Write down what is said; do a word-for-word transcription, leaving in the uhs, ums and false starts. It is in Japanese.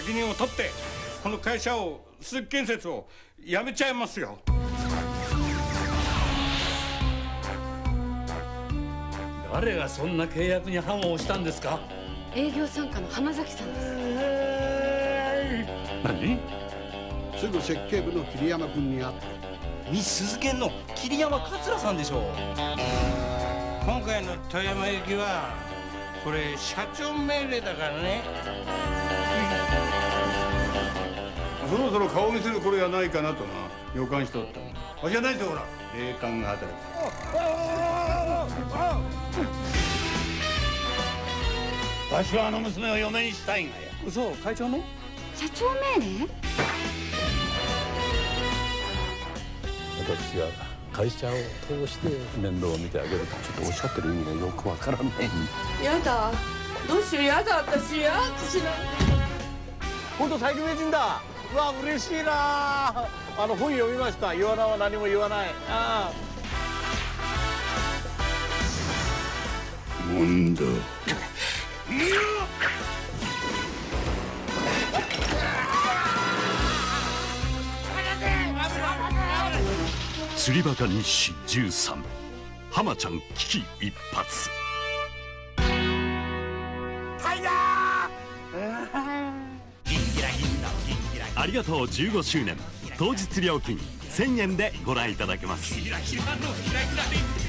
責任を取ってこの会社を鈴木建設をやめちゃいますよ。 誰がそんな契約に判を押したんですか？ 営業参加の浜崎さんです。 何？ すぐ設計部の桐山君に会った。 ミス鈴研の桐山桂さんでしょう。 今回の富山行きはこれ社長命令だからね。 そろそろ顔見せる頃やないかなとな予感しとった。わしじゃないぞほら霊感が働く。 わしはあの娘を嫁にしたいんがや。 嘘、会長の社長命令？ 私は会社を通して面倒を見てあげるとちょっとおっしゃってる意味がよくわからない。 やだ、どうしよう、やだ、私や私なんて。 本当最強名人だ。うわ嬉しいな。あの本読みました。言わないは何も言わない。ああ問答釣りバカ日誌じゅうさん、浜ちゃん危機一髪。ありがとうじゅうごしゅうねん当日料金せんえんでご覧いただけます。